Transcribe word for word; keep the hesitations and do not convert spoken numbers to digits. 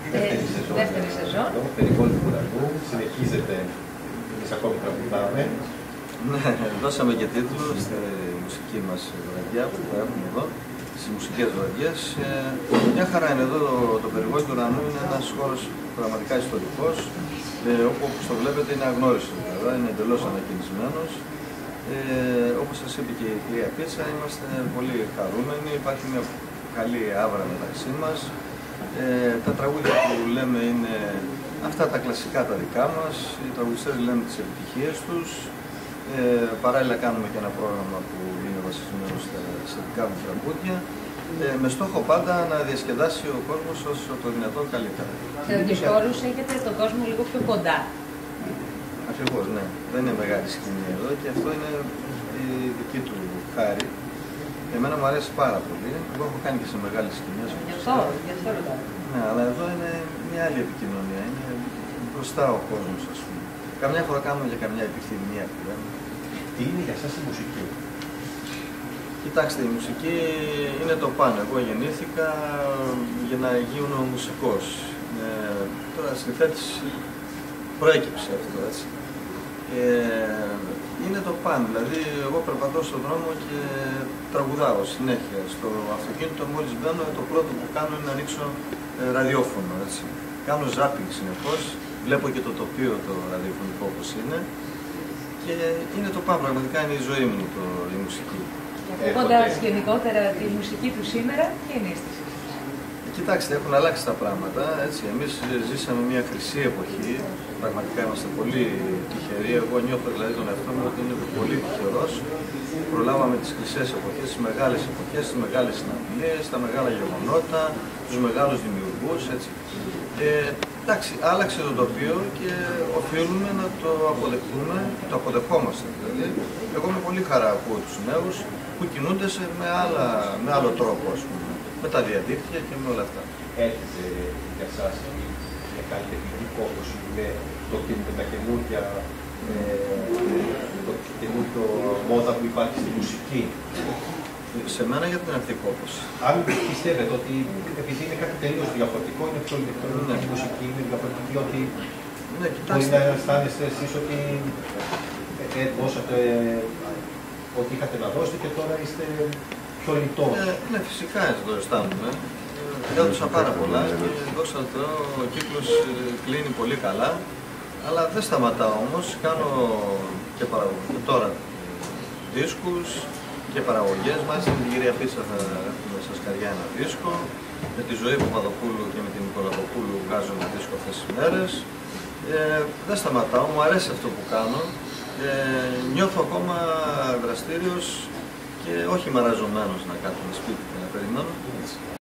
Δεύτερη σεζόν. Δεύτερη σεζόν. Περιβόλου Ουρανού, συνεχίζεται, εμείς ακόμη τραγουδάμε. Ναι, δώσαμε και τίτλο στη μουσική μας βραδιά που έχουμε εδώ, στις μουσικές βραδιές. Ε, μια χαρά είναι εδώ, το, το Περιβόλι του Ουρανού είναι ένας χώρος πραγματικά ιστορικός, ε, όπου όπως το βλέπετε είναι αγνώριστος βέβαια, είναι εντελώς ανακοινισμένος. Ε, όπως σας είπε και η κυρία Πίτσα, είμαστε πολύ χαρούμενοι, υπάρχει μια καλή άβρα μεταξύ μας. Ε, τα τραγούδια που λέμε είναι αυτά τα κλασικά τα δικά μας, οι τραγουδιστές λένε τις επιτυχίες τους. Ε, παράλληλα κάνουμε και ένα πρόγραμμα που είναι βασισμένο στα, στα δικά μου τραγούδια, ε, με στόχο πάντα να διασκεδάσει ο κόσμος όσο το δυνατόν καλύτερα. Σε τέτοιους χώρους έχετε τον κόσμο λίγο πιο κοντά. Ακριβώς, ναι. Δεν είναι μεγάλη σκηνή εδώ και αυτό είναι η δική του χάρη. Εμένα μου αρέσει πάρα πολύ. Εγώ έχω κάνει και σε μεγάλες σκηνές. Γι' αυτό, γι' αυτό ρωτάω. Ναι, αλλά εδώ είναι μια άλλη επικοινωνία. Είναι μπροστά ο κόσμος, ας πούμε. Καμιά φορά κάνουμε και καμιά επιθυμία που λέμε. Τι είναι για σας η μουσική? Κοιτάξτε, η μουσική είναι το πάνω. Εγώ γεννήθηκα για να γίνω μουσικός. Ε, τώρα στη θέση προέκυψε αυτό, έτσι. Ε, είναι το πάνω, δηλαδή εγώ περπατώ στον δρόμο και τραγουδάω συνέχεια. Στο αυτοκίνητο μόλις μπαίνω, το πρώτο που κάνω είναι να ανοίξω ε, ραδιόφωνο, έτσι. Κάνω ζάπινγκ συνεχώς, βλέπω και το τοπίο το ραδιοφωνικό όπως είναι και είναι το πάνω, πραγματικά είναι η ζωή μου το, η μουσική. Ακούγοντας γενικότερα τη μουσική του σήμερα, ποια είναι η αίσθηση? Κοιτάξτε, έχουν αλλάξει τα πράγματα, έτσι. Εμείς ζήσαμε μια χρυσή εποχή, πραγματικά είμαστε πολύ τυχεροί. Εγώ νιώθω δηλαδή τον εαυτό μου ότι είναι πολύ τυχερός. Προλάβαμε τις χρυσές εποχές, τις μεγάλες εποχές, τις μεγάλες συναυλίες, τα μεγάλα γεγονότα, τους μεγάλους δημιουργούς, έτσι. Ε, εντάξει, άλλαξε το τοπίο και οφείλουμε να το αποδεχτούμε, το αποδεχόμαστε δηλαδή. Εγώ με πολύ χαρά ακούω τους νέους που κινούνται σε, με, άλλα, με άλλο τρόπο, ας πούμε. Με τα διαδίκτυα και με όλα αυτά. Έρχεται για εσάς μια καλλιτεχνική κόπωση, είναι το, τα καινούργια, ε, το καινούργιο μόδα που υπάρχει στη μουσική? Σε μένα για την αυτή κόπωση. Αν πιστεύετε ότι επειδή είναι κάτι τελείως διαφορετικό, είναι πιο ηλεκτρονική, ναι. Η μουσική είναι διαφορετική, ότι ναι, μπορεί να αισθάνεστε εσείς ότι ε, ε, δώσατε ό,τι είχατε να δώσετε και τώρα είστε πιο λιτός. Ε, ναι, φυσικά έτσι το αισθάνομαι. Έδωσα πάρα πολλά και δόξα τω Θεώ ο κύκλος κλείνει πολύ καλά. Αλλά δεν σταματάω όμως, κάνω και παραγωγή τώρα δίσκους και παραγωγές. Μάλιστα με την κυρία Πίτσα θα έχουμε στα σκαριά ένα δίσκο. Με τη Ζωή Παπαδοπούλου και με την Νικολακοπούλου βγάζω ένα δίσκο αυτές τις μέρες. Ε, δεν σταματάω, μου αρέσει αυτό που κάνω. Ε, νιώθω ακόμα δραστήριος και όχι μαραζωμένος να κάθομαι σπίτι και να περιμένω.